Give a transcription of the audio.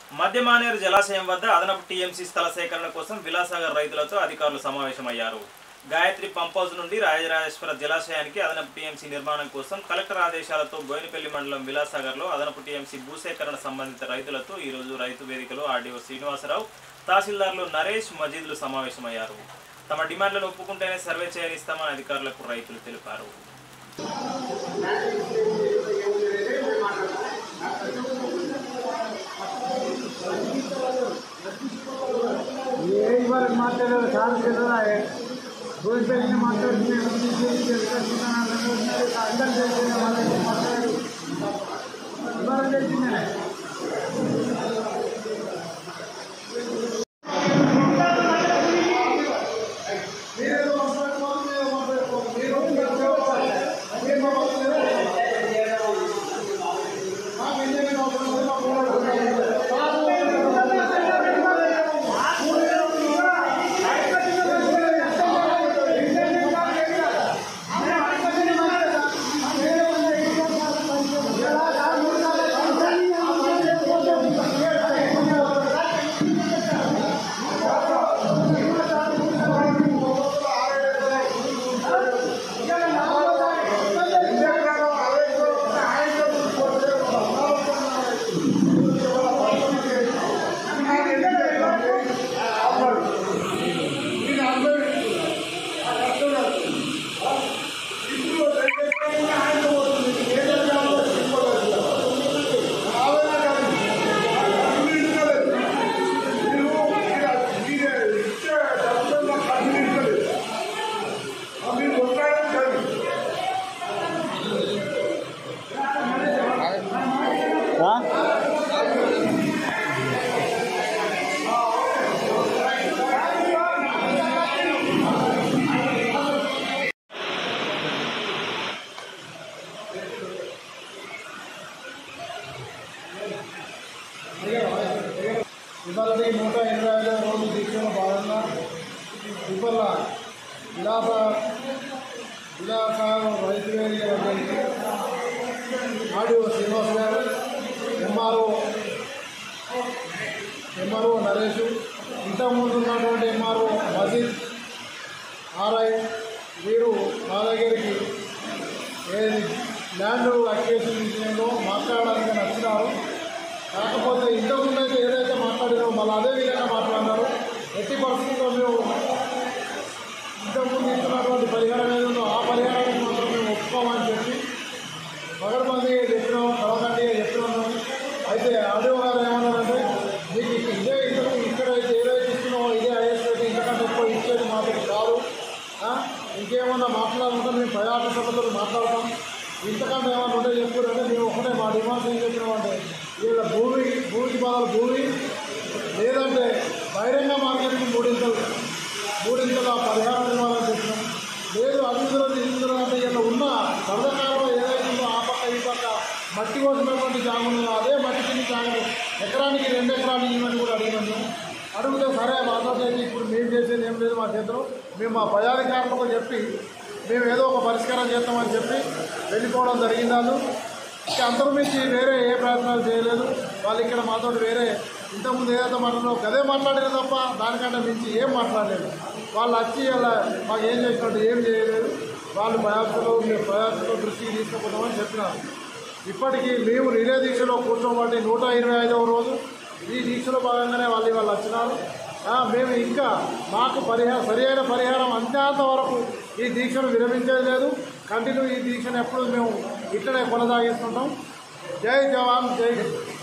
మధ్యమానేరు జలాశయం వద్ద అదనపు టీఎంసీ స్థల సేకరణ కోసం విలాసాగర్ రైతులతో అధికారులు సమావేశమయ్యారు. గాయత్రి పంప్ హౌస్ నుండి రాజరాజేశ్వర జలాశయానికి అదనపు టీఎంసీ నిర్మాణం కోసం కలెక్టర్ ఆదేశాలతో బోయినపల్లి మండలం విలాసాగర్లో అదనపు టీఎంసీ భూసేకరణ సంబంధిత రైతులతో ఈ రోజు రైతు వేదికలో ఆర్డీఓ శ్రీనివాసరావు, తహసీల్దార్లు నరేష్, మజీద్లు సమావేశమయ్యారు. తమ డిమాండ్లను ఒప్పుకుంటేనే సర్వే చేయనిస్తామని అధికారులకు రైతులు తెలిపారు. ఇవాళ 125వ రోజు దీక్షలో భాగంగా ఇవాళ విలాసాగర్ రైతు వేదిక వద్దకి ఆర్డీఓ శ్రీనివాస్ గారు, ఎంఆర్ఓ నరేష్, ఇంతకుముందు ఉన్నటువంటి ఎంఆర్ఓ మజీద్, ఆర్ఐ వీరు మా దగ్గరికి ల్యాండ్ అక్విజిషన్ విషయంలో మాట్లాడడానికి నచ్చినారు. కాకపోతే ఇంతకుముందు అయితే ఏదైతే మాట్లాడినారో మళ్ళీ అదే విధంగా మాట్లాడినారు. ఎట్టి పరిస్థితుల్లో మేము ఇంతకుముందు ఇస్తున్నటువంటి పరిహారం ఏదో ఆ పరిహారానికి మాత్రం మేము ఒప్పుకోమని చెప్పి పగడబందీ చెప్పినాం, కలగండిగా చెప్పినాము. అయితే ఆడియో గారు ఏమన్నారంటే, మీకు ఇదే ఇక్కడైతే ఏదైతే ఇస్తున్నామో ఇదే అయ్యేసరికి ఇంతకంటే ఎక్కువ ఇచ్చేది మాత్రం కాదు, ఇంకేమన్నా మాట్లాడాలంటే మేము ప్రజా సభతో మాట్లాడతాం, ఇంతకంటే ఏమన్నా ఉంటే చెప్పుకుంటే మేము ఒకటే మా డిమాండ్స్ ఏం చెప్పినామంటే వీళ్ళ భూమికి బదులు భూమి లేదంటే బహిరంగ మార్కెట్కి మూడింతల పరిహారం ఇవ్వాలని చెప్పినాం. లేదు అభివృద్ధులు అంటే ఇలా ఉన్న సర్వకాలంలో ఏదైతే ఉందో ఆ పక్క ఈ పక్క మట్టి కోసినటువంటి జాగులు అదే మట్టి తిని జాగులు ఎకరానికి 2 ఎకరాలు ఇవ్వమని కూడా అడిగినాము. అడిగితే సరే మాట్లాడేది ఇప్పుడు మేము చేసేది ఏం లేదు, మా చేతిలో మేము మా ప్రజాధికారులకు చెప్పి మేము ఏదో ఒక పరిష్కారం చేస్తామని చెప్పి వెళ్ళిపోవడం జరిగిందాను. అంతర్మించి వేరే ఏ ప్రయత్నాలు చేయలేదు. వాళ్ళు ఇక్కడ మాతో వేరే ఇంతకుముందు ఏదైతే మాట్లాడారో గదే మాట్లాడారు తప్ప దానికంటే మించి ఏం మాట్లాడలేదు. వాళ్ళు వచ్చి అలా మాకు ఏం చేసినట్టు ఏం చేయలేదు. వాళ్ళు మేము ప్రయాసలో దృష్టికి తీసుకుపోతామని చెప్పినారు. ఇప్పటికీ మేము నిరే దీక్షలో కూర్చోబట్టి 125వ రోజు ఈ దీక్షలో భాగంగానే వాళ్ళు వచ్చినారు. మేము ఇంకా మాకు సరైన పరిహారం అంతేంత వరకు ఈ దీక్షను విరమించేది లేదు. కంటిన్యూ ఈ దీక్షను ఎప్పుడు మేము ఇట్లనే కొనసాగిస్తుంటాం. జై జవాన్, జై హింద్.